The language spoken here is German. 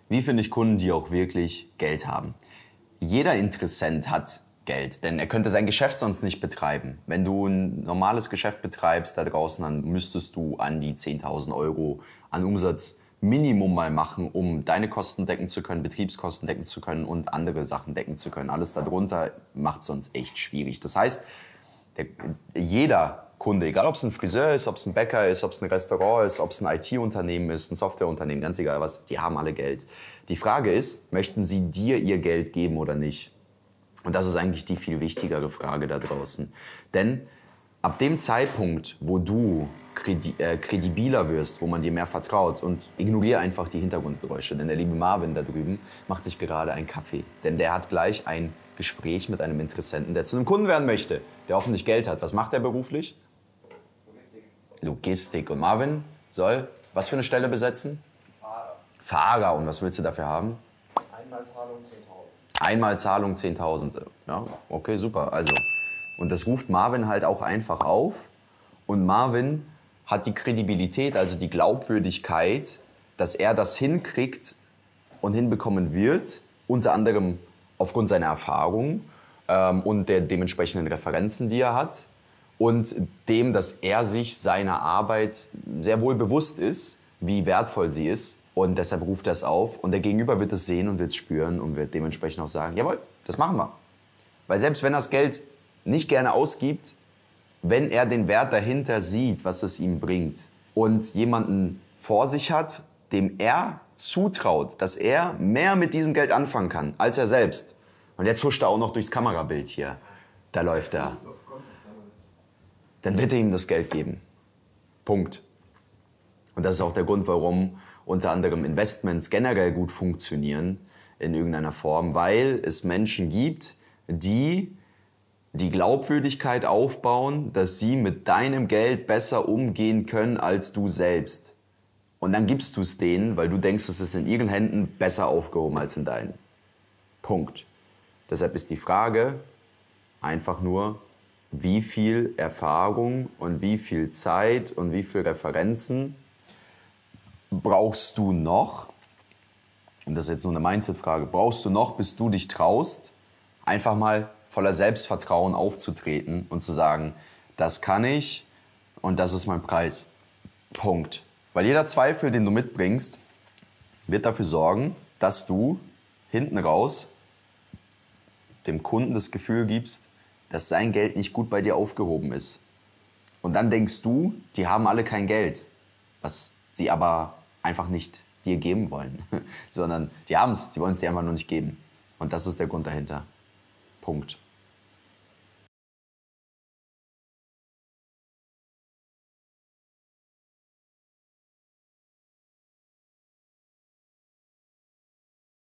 Wie finde ich Kunden, die auch wirklich Geld haben? Jeder Interessent hat Geld, denn er könnte sein Geschäft sonst nicht betreiben. Wenn du ein normales Geschäft betreibst da draußen, dann müsstest du an die 10.000 Euro an Umsatz Minimum mal machen, um deine Kosten decken zu können, Betriebskosten decken zu können und andere Sachen decken zu können. Alles darunter macht es sonst echt schwierig. Das heißt, jeder Kunde, egal ob es ein Friseur ist, ob es ein Bäcker ist, ob es ein Restaurant ist, ob es ein IT-Unternehmen ist, ein Softwareunternehmen, ganz egal was, die haben alle Geld. Die Frage ist, möchten sie dir ihr Geld geben oder nicht? Und das ist eigentlich die viel wichtigere Frage da draußen. Denn ab dem Zeitpunkt, wo du kredibiler wirst, wo man dir mehr vertraut, und ignoriere einfach die Hintergrundgeräusche, denn der liebe Marvin da drüben macht sich gerade einen Kaffee. Denn der hat gleich ein Gespräch mit einem Interessenten, der zu einem Kunden werden möchte, der hoffentlich Geld hat. Was macht er beruflich? Logistik. Und Marvin soll was für eine Stelle besetzen? Fahrer. Und was willst du dafür haben? Einmalzahlung 10.000. Einmalzahlung 10.000. Ja, okay, super. Also, und das ruft Marvin halt auch einfach auf. Und Marvin hat die Kredibilität, also die Glaubwürdigkeit, dass er das hinkriegt und hinbekommen wird, unter anderem aufgrund seiner Erfahrung und der dementsprechenden Referenzen, die er hat, und dem, dass er sich seiner Arbeit sehr wohl bewusst ist, wie wertvoll sie ist, und deshalb ruft er es auf, und der Gegenüber wird es sehen und wird es spüren und wird dementsprechend auch sagen, jawohl, das machen wir. Weil selbst wenn er das Geld nicht gerne ausgibt, wenn er den Wert dahinter sieht, was es ihm bringt, und jemanden vor sich hat, dem er zutraut, dass er mehr mit diesem Geld anfangen kann, als er selbst. Und jetzt huscht er auch noch durchs Kamerabild hier. Da läuft er. Dann wird er ihm das Geld geben. Punkt. Und das ist auch der Grund, warum unter anderem Investments generell gut funktionieren in irgendeiner Form, weil es Menschen gibt, die die Glaubwürdigkeit aufbauen, dass sie mit deinem Geld besser umgehen können als du selbst. Und dann gibst du es denen, weil du denkst, es ist in ihren Händen besser aufgehoben als in deinen. Punkt. Deshalb ist die Frage einfach nur, wie viel Erfahrung und wie viel Zeit und wie viel Referenzen brauchst du noch, und das ist jetzt nur eine Mindset-Frage, brauchst du noch, bis du dich traust, einfach mal voller Selbstvertrauen aufzutreten und zu sagen, das kann ich und das ist mein Preis. Punkt. Weil jeder Zweifel, den du mitbringst, wird dafür sorgen, dass du hinten raus dem Kunden das Gefühl gibst, dass sein Geld nicht gut bei dir aufgehoben ist. Und dann denkst du, die haben alle kein Geld, was sie aber einfach nicht dir geben wollen, sondern die haben es, sie wollen es dir einfach nur nicht geben. Und das ist der Grund dahinter. Punkt.